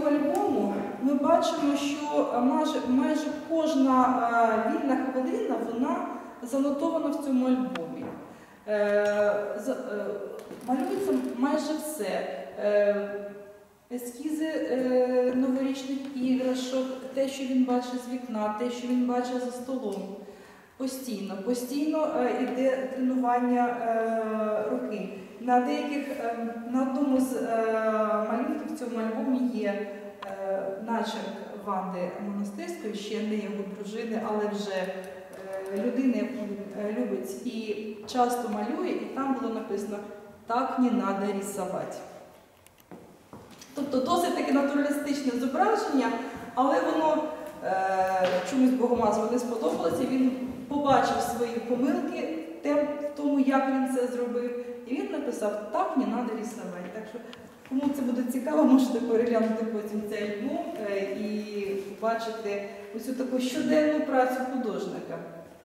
цього альбому ми бачимо, що майже кожна вільна хвилина, вона занотована в цьому альбомі. Малюється майже все. Ескізи новорічних іграшок, те, що він бачить з вікна, те, що він бачить за столом. Постійно йде тренування руки. На одному з малюнків в цьому альбомі є начерк Ванди Монастирської, ще не його дружини, але вже людини, яку любить і часто малює, і там було написано «Так не надо рисувати». Тобто досить таке натуралістичне зображення, але воно чомусь Богомазову не сподобалося, він побачив свої помилки в тому, як він це зробив, і він написав «Так не надо рисувати». Так що, кому це буде цікаво, можете переглянути потім цей альбом і побачити ось таку щоденну працю художника.